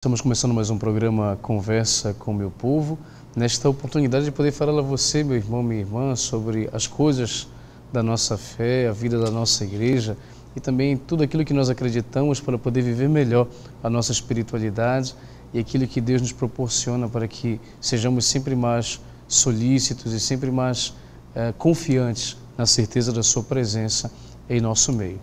Estamos começando mais um programa Conversa com Meu Povo. Nesta oportunidade de poder falar a você, meu irmão, minha irmã, sobre as coisas da nossa fé, a vida da nossa igreja e também tudo aquilo que nós acreditamos para poder viver melhor a nossa espiritualidade e aquilo que Deus nos proporciona para que sejamos sempre mais solícitos e sempre mais confiantes na certeza da sua presença em nosso meio.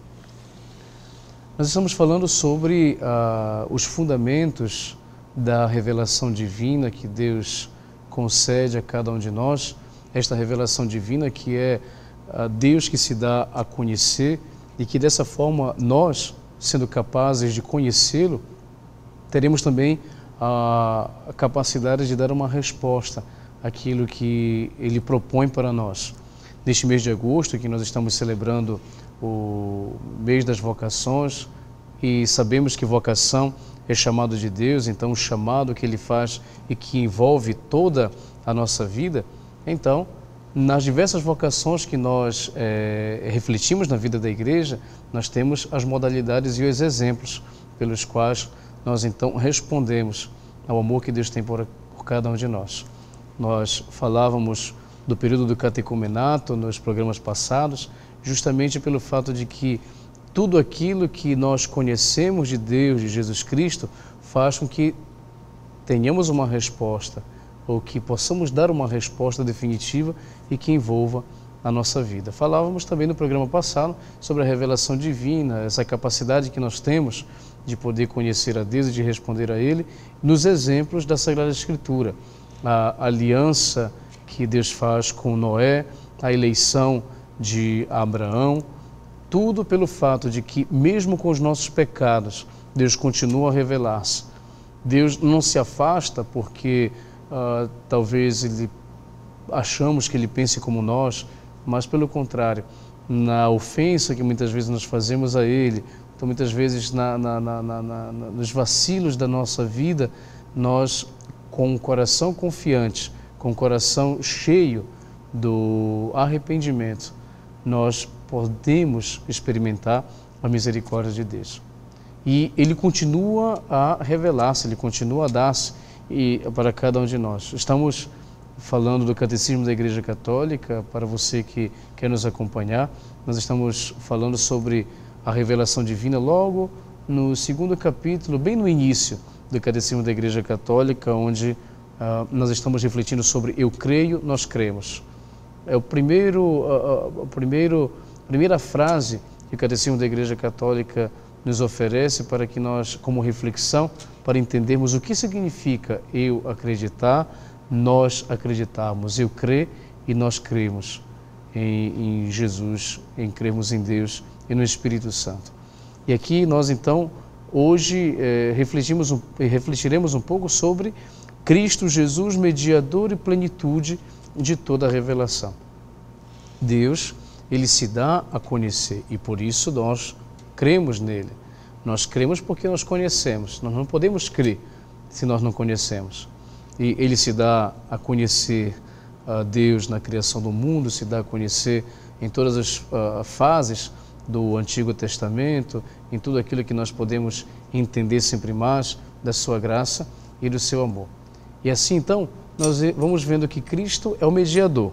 Nós estamos falando sobre os fundamentos da revelação divina que Deus concede a cada um de nós. Esta revelação divina que é Deus que se dá a conhecer e que dessa forma nós, sendo capazes de conhecê-lo, teremos também a capacidade de dar uma resposta àquilo que Ele propõe para nós. Neste mês de agosto, que nós estamos celebrando o mês das vocações, e sabemos que vocação é chamado de Deus, então o chamado que Ele faz e que envolve toda a nossa vida. Então, nas diversas vocações que nós refletimos na vida da igreja, nós temos as modalidades e os exemplos pelos quais nós então respondemos ao amor que Deus tem por cada um de nós. Nós falávamos do período do catecumenato nos programas passados, justamente pelo fato de que tudo aquilo que nós conhecemos de Deus, de Jesus Cristo, faz com que tenhamos uma resposta, ou que possamos dar uma resposta definitiva e que envolva a nossa vida. Falávamos também no programa passado sobre a revelação divina, essa capacidade que nós temos de poder conhecer a Deus e de responder a Ele, nos exemplos da Sagrada Escritura. A aliança que Deus faz com Noé, a eleição de Abraão, tudo pelo fato de que, mesmo com os nossos pecados, Deus continua a revelar-se. Deus não se afasta porque talvez achamos que Ele pense como nós, mas pelo contrário, na ofensa que muitas vezes nós fazemos a Ele, então muitas vezes nos vacilos da nossa vida, nós, com o coração confiante, com o coração cheio do arrependimento, nós podemos experimentar a misericórdia de Deus. E Ele continua a revelar-se, Ele continua a dar-se para cada um de nós. Estamos falando do Catecismo da Igreja Católica, para você que quer nos acompanhar. Nós estamos falando sobre a revelação divina logo no segundo capítulo, bem no início do Catecismo da Igreja Católica, onde nós estamos refletindo sobre eu creio, nós cremos. É a primeira frase que o Catecismo da Igreja Católica nos oferece para que nós, como reflexão, para entendermos o que significa eu acreditar, nós acreditarmos, eu crer e nós cremos em Jesus, em cremos em Deus e no Espírito Santo. E aqui nós então, hoje, refletiremos um pouco sobre Cristo Jesus, mediador e plenitude de toda a revelação. Deus, Ele se dá a conhecer e por isso nós cremos nele. Nós cremos porque nós conhecemos. Nós não podemos crer se nós não conhecemos. E Ele se dá a conhecer a Deus na criação do mundo, se dá a conhecer em todas as fases do Antigo Testamento, em tudo aquilo que nós podemos entender sempre mais da sua graça e do seu amor. E assim então, nós vamos vendo que Cristo é o mediador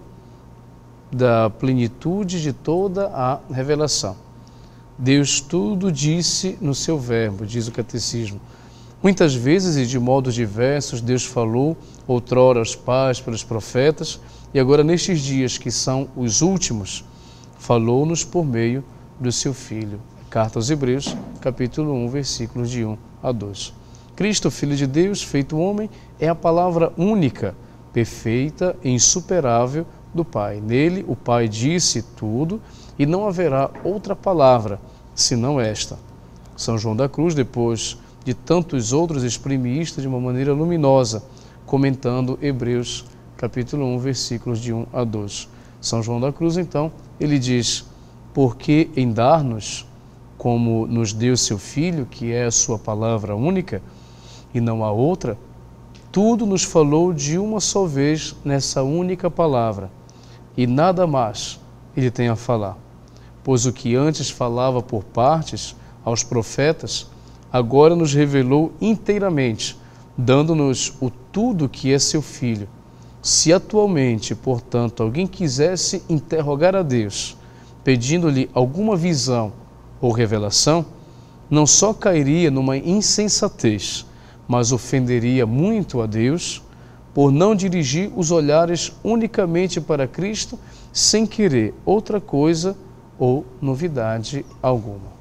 da plenitude de toda a revelação. Deus tudo disse no seu verbo, diz o Catecismo. Muitas vezes e de modos diversos, Deus falou outrora aos pais pelos profetas e agora nestes dias que são os últimos, falou-nos por meio do seu Filho. Carta aos Hebreus, capítulo 1, versículos de 1 a 2. Cristo, Filho de Deus, feito homem, é a palavra única, perfeita e insuperável do Pai. Nele o Pai disse tudo e não haverá outra palavra senão esta. São João da Cruz, depois de tantos outros, exprime isto de uma maneira luminosa, comentando Hebreus capítulo 1, versículos de 1 a 2. São João da Cruz, então, ele diz, porque em dar-nos, como nos deu seu Filho, que é a sua palavra única, e não há outra, tudo nos falou de uma só vez nessa única palavra, e nada mais ele tem a falar. Pois o que antes falava por partes aos profetas, agora nos revelou inteiramente, dando-nos o tudo que é seu Filho. Se atualmente, portanto, alguém quisesse interrogar a Deus, pedindo-lhe alguma visão ou revelação, não só cairia numa insensatez, mas ofenderia muito a Deus por não dirigir os olhares unicamente para Cristo, sem querer outra coisa ou novidade alguma.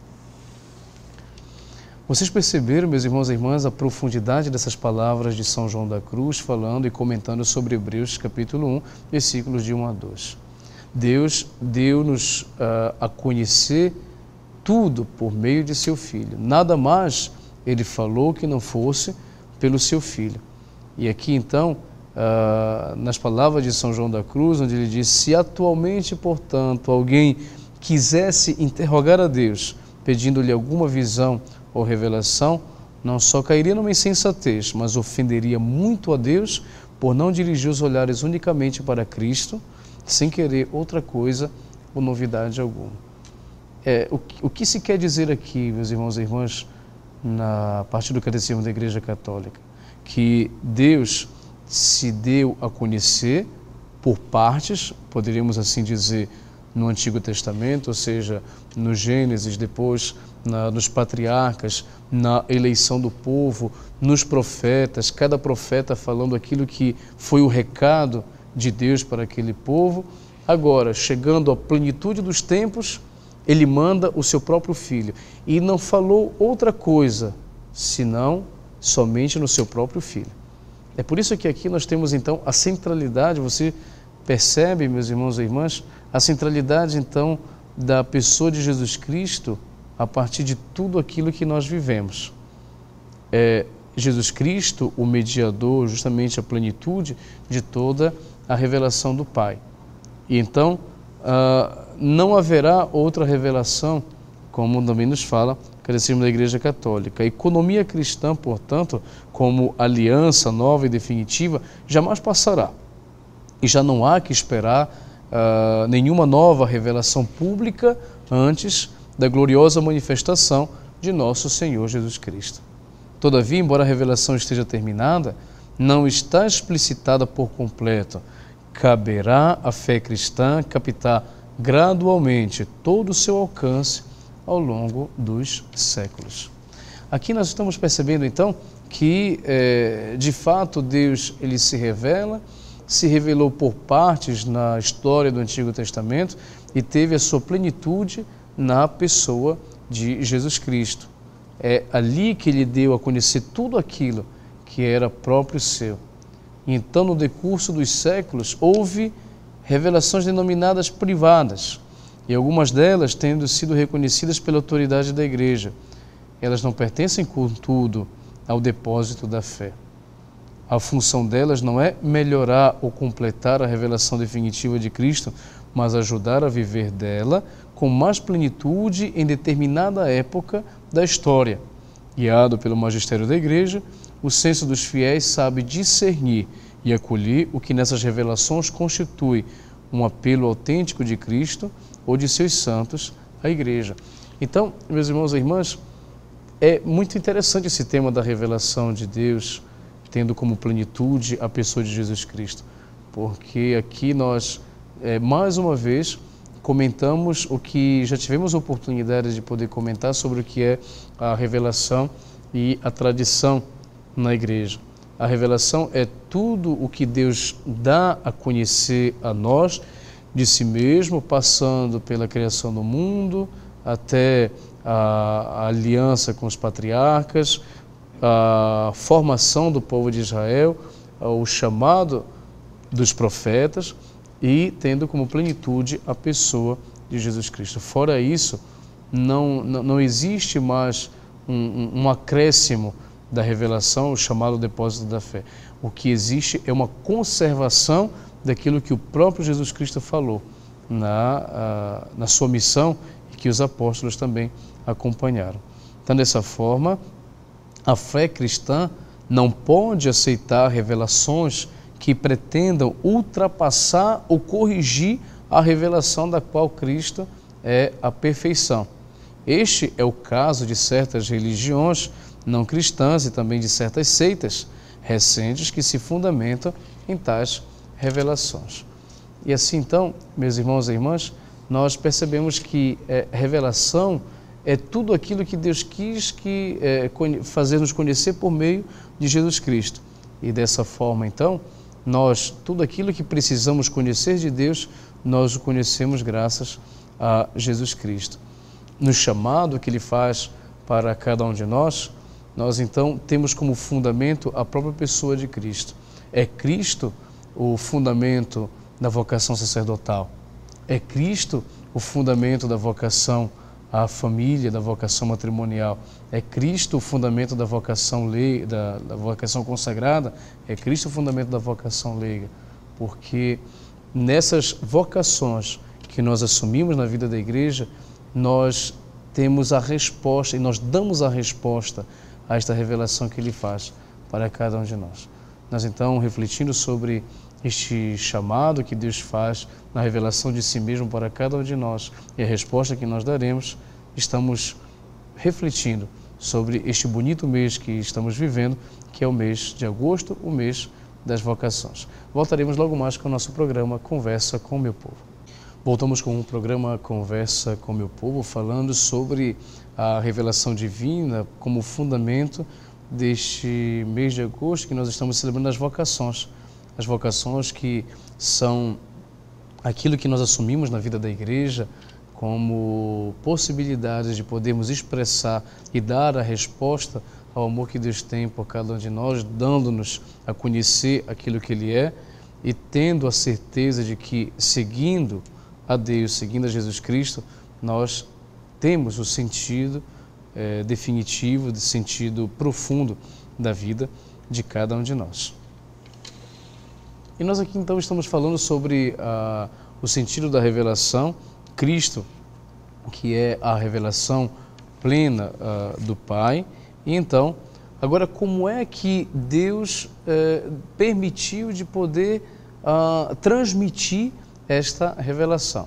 Vocês perceberam, meus irmãos e irmãs, a profundidade dessas palavras de São João da Cruz, falando e comentando sobre Hebreus capítulo 1, versículos de 1 a 2. Deus deu-nos a conhecer tudo por meio de seu Filho. Nada mais ele falou que não fosse pelo seu Filho. E aqui então, nas palavras de São João da Cruz, onde ele diz: se atualmente, portanto, alguém quisesse interrogar a Deus, pedindo-lhe alguma visão ou revelação, não só cairia numa insensatez, mas ofenderia muito a Deus por não dirigir os olhares unicamente para Cristo, sem querer outra coisa ou novidade alguma. O que se quer dizer aqui, meus irmãos e irmãs, na parte do Catecismo da Igreja Católica? Que Deus se deu a conhecer por partes, poderíamos assim dizer, no Antigo Testamento, ou seja, no Gênesis, depois nos patriarcas, na eleição do povo, nos profetas, cada profeta falando aquilo que foi o recado de Deus para aquele povo. Agora, chegando à plenitude dos tempos, ele manda o seu próprio Filho e não falou outra coisa, senão somente no seu próprio Filho. É por isso que aqui nós temos então a centralidade, você percebe, meus irmãos e irmãs, a centralidade então da pessoa de Jesus Cristo a partir de tudo aquilo que nós vivemos. Jesus Cristo, o mediador, justamente a plenitude de toda a revelação do Pai. E então, não haverá outra revelação, como também nos fala o Catecismo da Igreja Católica. A economia cristã, portanto, como aliança nova e definitiva, jamais passará. E já não há que esperar nenhuma nova revelação pública antes da gloriosa manifestação de nosso Senhor Jesus Cristo. Todavia, embora a revelação esteja terminada, não está explicitada por completo. Caberá à fé cristã captar gradualmente todo o seu alcance ao longo dos séculos. Aqui nós estamos percebendo então que, de fato, Deus ele se revelou por partes na história do Antigo Testamento e teve a sua plenitude na pessoa de Jesus Cristo. É ali que ele deu a conhecer tudo aquilo que era próprio seu. E então, no decurso dos séculos, houve revelações denominadas privadas, e algumas delas tendo sido reconhecidas pela autoridade da Igreja. Elas não pertencem, contudo, ao depósito da fé. A função delas não é melhorar ou completar a revelação definitiva de Cristo, mas ajudar a viver dela com mais plenitude em determinada época da história. Guiado pelo magistério da Igreja, o senso dos fiéis sabe discernir e acolher o que nessas revelações constitui um apelo autêntico de Cristo ou de seus santos à Igreja. Então, meus irmãos e irmãs, é muito interessante esse tema da revelação de Deus, tendo como plenitude a pessoa de Jesus Cristo, porque aqui nós, mais uma vez, comentamos o que já tivemos a oportunidade de poder comentar sobre o que é a revelação e a tradição na Igreja. A revelação é tudo o que Deus dá a conhecer a nós de si mesmo, passando pela criação do mundo, até a aliança com os patriarcas, a formação do povo de Israel, o chamado dos profetas e tendo como plenitude a pessoa de Jesus Cristo. Fora isso, não existe mais um acréscimo da revelação, o chamado depósito da fé. O que existe é uma conservação daquilo que o próprio Jesus Cristo falou na sua missão e que os apóstolos também acompanharam. Então, dessa forma, a fé cristã não pode aceitar revelações que pretendam ultrapassar ou corrigir a revelação da qual Cristo é a perfeição. Este é o caso de certas religiões não cristãs e também de certas seitas recentes que se fundamentam em tais revelações. E assim então, meus irmãos e irmãs, nós percebemos que revelação é tudo aquilo que Deus quis fazer-nos conhecer por meio de Jesus Cristo. E dessa forma então, tudo aquilo que precisamos conhecer de Deus, nós o conhecemos graças a Jesus Cristo. No chamado que Ele faz para cada um de nós então temos como fundamento a própria pessoa de Cristo. É Cristo o fundamento da vocação sacerdotal. É Cristo o fundamento da vocação à família, da vocação matrimonial. É Cristo o fundamento da vocação da vocação consagrada. É Cristo o fundamento da vocação leiga. Porque nessas vocações que nós assumimos na vida da igreja, nós temos a resposta e nós damos a resposta a esta revelação que Ele faz para cada um de nós. Nós então, refletindo sobre este chamado que Deus faz na revelação de si mesmo para cada um de nós e a resposta que nós daremos, estamos refletindo sobre este bonito mês que estamos vivendo, que é o mês de agosto, o mês das vocações. Voltaremos logo mais com o nosso programa Conversa com o Meu Povo. Voltamos com o programa Conversa com o Meu Povo, falando sobre a revelação divina como fundamento deste mês de agosto que nós estamos celebrando as vocações. As vocações que são aquilo que nós assumimos na vida da igreja como possibilidades de podermos expressar e dar a resposta ao amor que Deus tem por cada um de nós, dando-nos a conhecer aquilo que Ele é e tendo a certeza de que, seguindo a Deus, seguindo a Jesus Cristo, nós temos o sentido definitivo, de sentido profundo da vida de cada um de nós. E nós aqui então estamos falando sobre o sentido da revelação, Cristo, que é a revelação plena do Pai. E então, agora como é que Deus permitiu de poder transmitir esta revelação?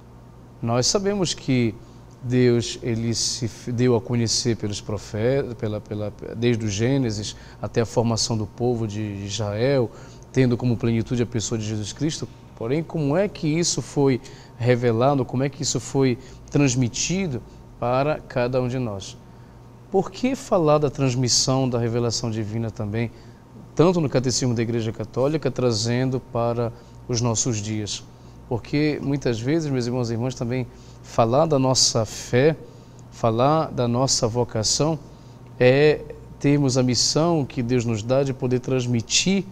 Nós sabemos que Deus ele se deu a conhecer pelos profetas, desde o Gênesis até a formação do povo de Israel, tendo como plenitude a pessoa de Jesus Cristo. Porém, como é que isso foi revelado, como é que isso foi transmitido para cada um de nós? Por que falar da transmissão da revelação divina também, tanto no Catecismo da Igreja Católica, trazendo para os nossos dias? Porque muitas vezes, meus irmãos e irmãs, também falar da nossa fé, falar da nossa vocação, é termos a missão que Deus nos dá de poder transmitir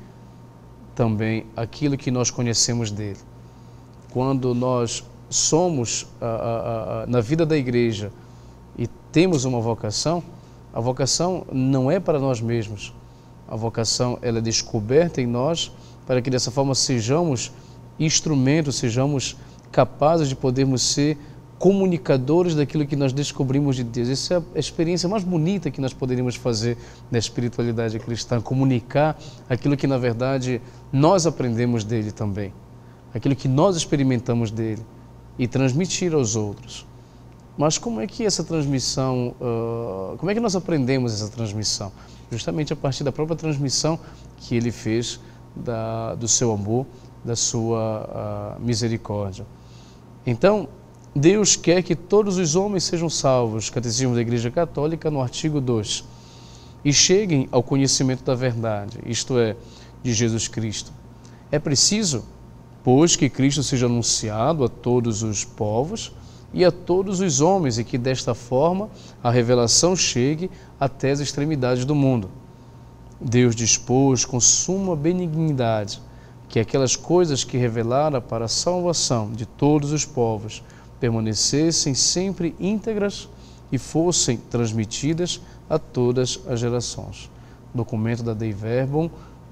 também aquilo que nós conhecemos dele. Quando nós somos na vida da igreja e temos uma vocação, a vocação não é para nós mesmos. A vocação ela é descoberta em nós para que dessa forma sejamos instrumentos, sejamos capazes de podermos ser comunicadores daquilo que nós descobrimos de Deus. Essa é a experiência mais bonita que nós poderíamos fazer na espiritualidade cristã, comunicar aquilo que na verdade nós aprendemos dele também, aquilo que nós experimentamos dele e transmitir aos outros. Mas como é que essa transmissão, como é que nós aprendemos essa transmissão? Justamente a partir da própria transmissão que ele fez do seu amor, da sua misericórdia. Então, Deus quer que todos os homens sejam salvos, Catecismo da Igreja Católica, no artigo 2, e cheguem ao conhecimento da verdade, isto é, de Jesus Cristo. É preciso, pois, que Cristo seja anunciado a todos os povos e a todos os homens, e que desta forma a revelação chegue até as extremidades do mundo. Deus dispôs com suma benignidade que aquelas coisas que revelara para a salvação de todos os povos permanecessem sempre íntegras e fossem transmitidas a todas as gerações. Documento da Dei Verbum,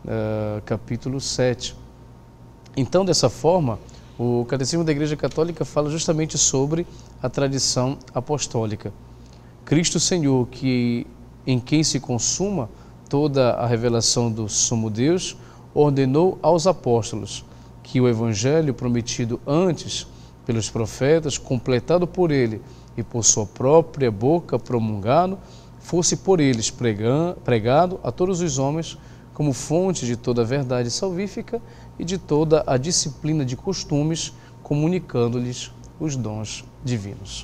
capítulo 7. Então, dessa forma, o Catecismo da Igreja Católica fala justamente sobre a tradição apostólica. Cristo Senhor, em quem se consuma toda a revelação do Sumo Deus, ordenou aos apóstolos que o Evangelho prometido antes pelos profetas, completado por ele e por sua própria boca promulgado, fosse por eles pregado a todos os homens como fonte de toda a verdade salvífica e de toda a disciplina de costumes, comunicando-lhes os dons divinos.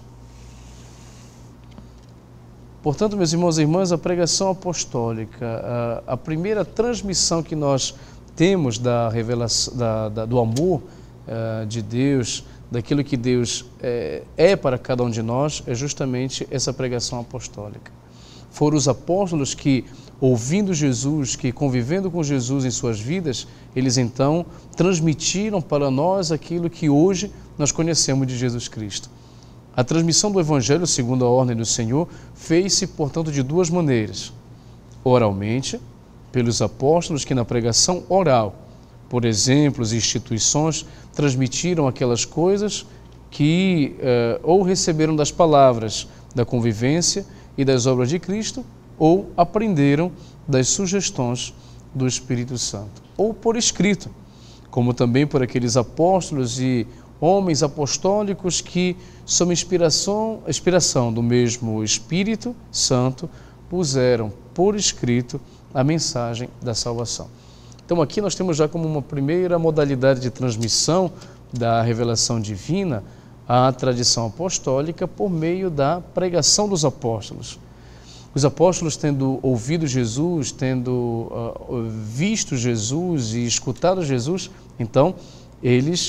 Portanto, meus irmãos e irmãs, a pregação apostólica, a primeira transmissão que nós temos da revelação, do amor de Deus, daquilo que Deus é para cada um de nós, é justamente essa pregação apostólica. Foram os apóstolos que, ouvindo Jesus, que convivendo com Jesus em suas vidas, eles então transmitiram para nós aquilo que hoje nós conhecemos de Jesus Cristo. A transmissão do Evangelho, segundo a ordem do Senhor, fez-se, portanto, de duas maneiras. Oralmente, pelos apóstolos que na pregação oral, por exemplos e instituições, transmitiram aquelas coisas que ou receberam das palavras da convivência e das obras de Cristo, ou aprenderam das sugestões do Espírito Santo, ou por escrito, como também por aqueles apóstolos e homens apostólicos que, sob inspiração do mesmo Espírito Santo, puseram por escrito a mensagem da salvação. Então aqui nós temos já como uma primeira modalidade de transmissão da revelação divina a tradição apostólica por meio da pregação dos apóstolos. Os apóstolos, tendo ouvido Jesus, tendo visto Jesus e escutado Jesus, então eles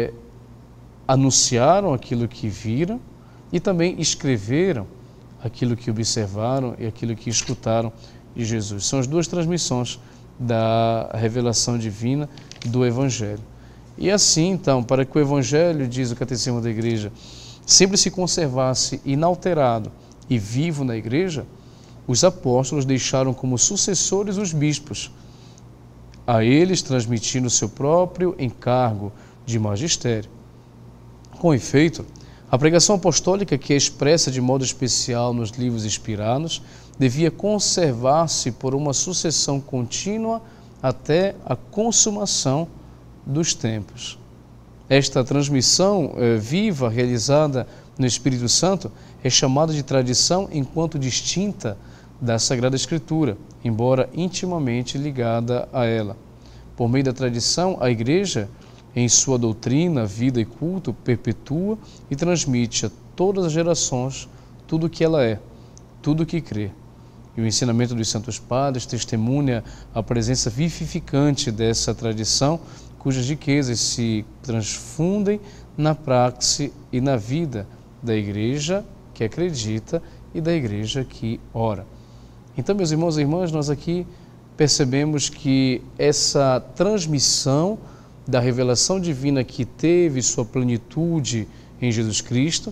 anunciaram aquilo que viram e também escreveram aquilo que observaram e aquilo que escutaram de Jesus. São as duas transmissões da revelação divina do Evangelho. E assim, então, para que o Evangelho, diz o Catecismo da Igreja, sempre se conservasse inalterado e vivo na Igreja, os apóstolos deixaram como sucessores os bispos, a eles transmitindo o seu próprio encargo de magistério. Com efeito, a pregação apostólica, que é expressa de modo especial nos livros inspirados, devia conservar-se por uma sucessão contínua até a consumação dos tempos. Esta transmissão viva, realizada no Espírito Santo, é chamada de tradição enquanto distinta da Sagrada Escritura, embora intimamente ligada a ela. Por meio da tradição, a Igreja, em sua doutrina, vida e culto, perpetua e transmite a todas as gerações tudo o que ela é, tudo o que crê. E o ensinamento dos Santos Padres testemunha a presença vivificante dessa tradição, cujas riquezas se transfundem na praxe e na vida da Igreja que acredita e da Igreja que ora. Então, meus irmãos e irmãs, nós aqui percebemos que essa transmissão da revelação divina que teve sua plenitude em Jesus Cristo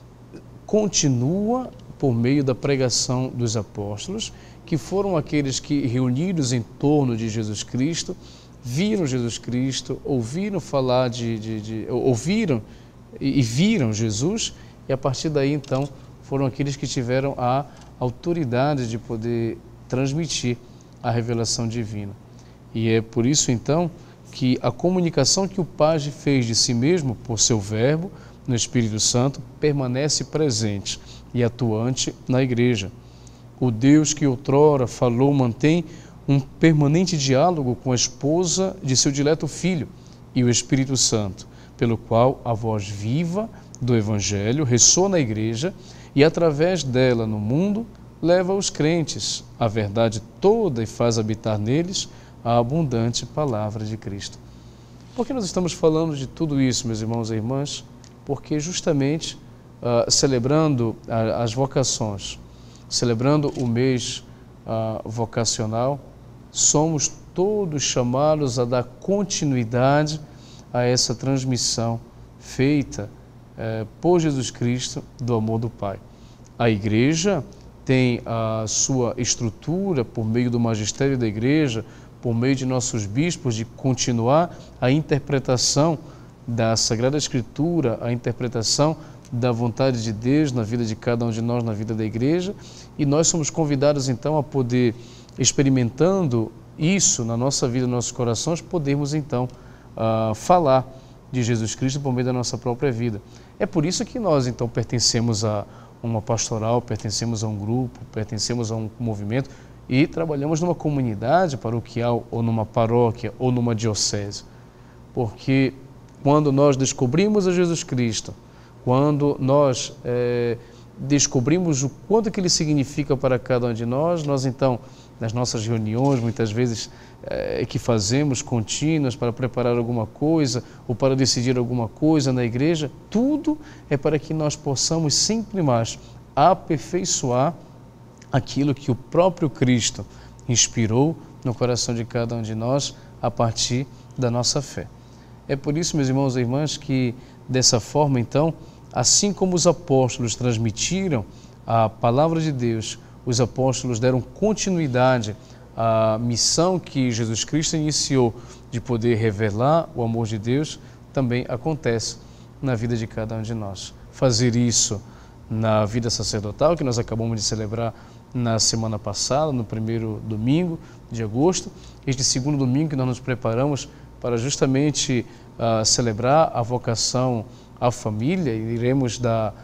continua por meio da pregação dos apóstolos, que foram aqueles que, reunidos em torno de Jesus Cristo, viram Jesus Cristo, ouviram falar ouviram e viram Jesus, e a partir daí, então, foram aqueles que tiveram a autoridade de poder transmitir a revelação divina. E é por isso, então, que a comunicação que o Pai fez de si mesmo, por seu Verbo, no Espírito Santo, permanece presente e atuante na Igreja. O Deus que outrora falou mantém um permanente diálogo com a esposa de seu dileto Filho e o Espírito Santo, pelo qual a voz viva do Evangelho ressoa na Igreja e, através dela no mundo, leva os crentes à verdade toda e faz habitar neles a abundante palavra de Cristo. Por que nós estamos falando de tudo isso, meus irmãos e irmãs? Porque justamente celebrando as vocações, celebrando o mês vocacional, somos todos chamados a dar continuidade a essa transmissão feita por Jesus Cristo do amor do Pai. A Igreja tem a sua estrutura por meio do magistério da Igreja, por meio de nossos bispos, de continuar a interpretação da Sagrada Escritura, a interpretação da vontade de Deus na vida de cada um de nós, na vida da Igreja, e nós somos convidados então a poder, experimentando isso na nossa vida, nos nossos corações, podermos então falar de Jesus Cristo por meio da nossa própria vida. É por isso que nós então pertencemos uma pastoral, pertencemos a um grupo, pertencemos a um movimento e trabalhamos numa comunidade paroquial ou numa paróquia ou numa diocese. Porque quando nós descobrimos a Jesus Cristo, quando nós descobrimos o quanto que Ele significa para cada um de nós, nós então, nas nossas reuniões, muitas vezes que fazemos contínuas para preparar alguma coisa ou para decidir alguma coisa na igreja, tudo é para que nós possamos sempre mais aperfeiçoar aquilo que o próprio Cristo inspirou no coração de cada um de nós a partir da nossa fé. É por isso, meus irmãos e irmãs, que dessa forma, então, assim como os apóstolos transmitiram a palavra de Deus, os apóstolos deram continuidade à missão que Jesus Cristo iniciou de poder revelar o amor de Deus, também acontece na vida de cada um de nós. Fazer isso na vida sacerdotal, que nós acabamos de celebrar na semana passada, no primeiro domingo de agosto, este segundo domingo que nós nos preparamos para justamente celebrar a vocação à família, e iremos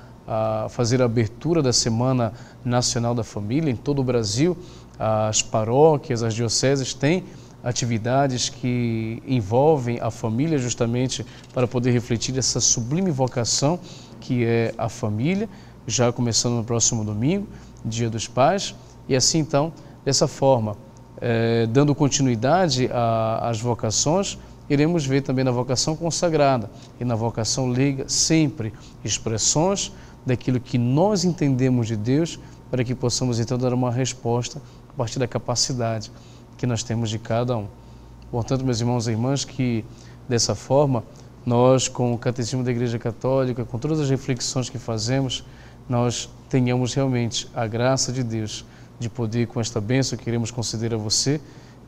fazer a abertura da Semana Nacional da Família em todo o Brasil. As paróquias, as dioceses têm atividades que envolvem a família justamente para poder refletir essa sublime vocação que é a família, já começando no próximo domingo, Dia dos Pais, e assim então, dessa forma, dando continuidade às vocações, iremos ver também na vocação consagrada e na vocação leiga sempre expressões daquilo que nós entendemos de Deus, para que possamos então dar uma resposta a partir da capacidade que nós temos de cada um. Portanto, meus irmãos e irmãs, que dessa forma, nós com o Catecismo da Igreja Católica, com todas as reflexões que fazemos, nós tenhamos realmente a graça de Deus de poder, com esta bênção que queremos conceder a você,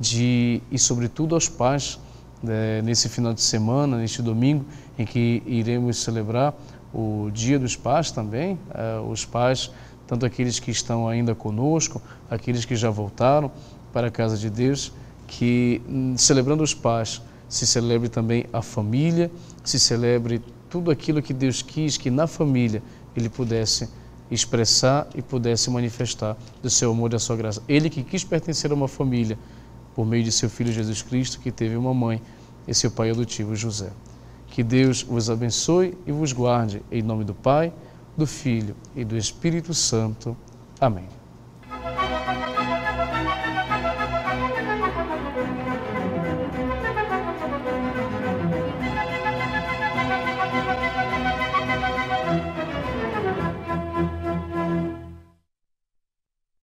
e sobretudo aos pais, nesse final de semana, neste domingo, em que iremos celebrar o Dia dos Pais também, os pais, tanto aqueles que estão ainda conosco, aqueles que já voltaram para a casa de Deus, que celebrando os pais, se celebre também a família, se celebre tudo aquilo que Deus quis que na família Ele pudesse expressar e pudesse manifestar do seu amor e da sua graça. Ele que quis pertencer a uma família por meio de seu Filho Jesus Cristo, que teve uma mãe e seu pai adotivo José. Que Deus vos abençoe e vos guarde, em nome do Pai, do Filho e do Espírito Santo. Amém.